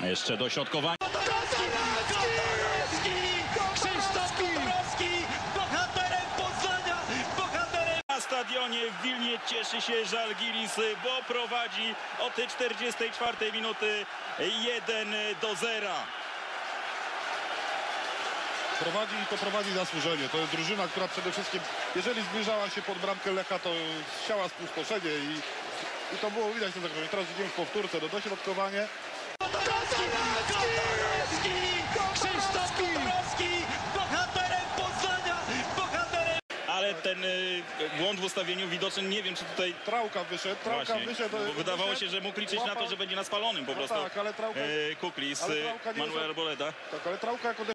Jeszcze dośrodkowanie. Krzysztof Kotorowski, bohaterem Poznania, bohaterem. Na stadionie w Wilnie cieszy się Żalgiris, bo prowadzi od 44 minuty 1-0. Prowadzi i to prowadzi zasłużenie. To jest drużyna, która przede wszystkim, jeżeli zbliżała się pod bramkę Lecha, to siała spustoszenie i to było widać na zagrożeniu. Teraz idziemy w powtórce do dośrodkowania. Krzysztof Kotorowski, bohaterem Poznania, bohaterem. Ale ten błąd w ustawieniu widoczny, nie wiem czy tutaj... Trauka wyszedł, Bo wydawało się, że mógł liczyć na to, że będzie na spalonym po prostu. Tak, ale Trauka... Kuklis, Ale Trauka nie Manuel Arboleda. Tak, ale Trauka jako